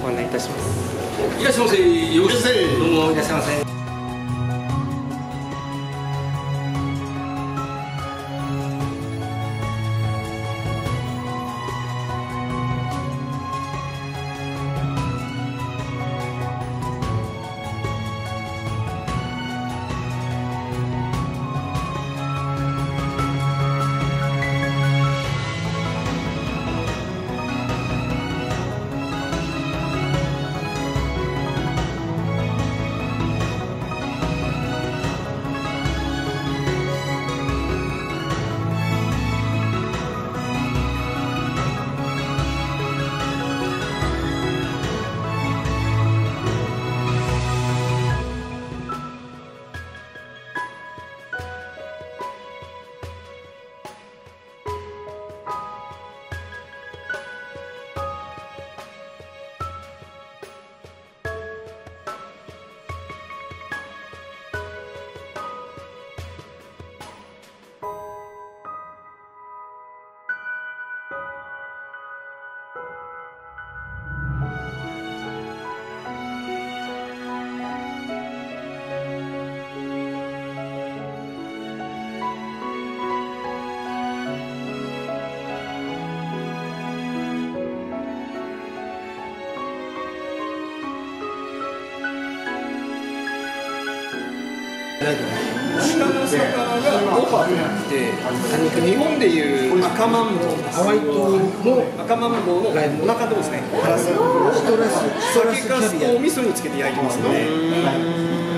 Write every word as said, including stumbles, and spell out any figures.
ご案内いたします。 いらっしゃいませ。よろしく。 どうもいらっしゃいませ。 下の魚がオパとなって日本でいう赤マンボウ、ハワイ島の赤マンボウのお腹とですね、シトラスとお味噌につけて焼いてますので。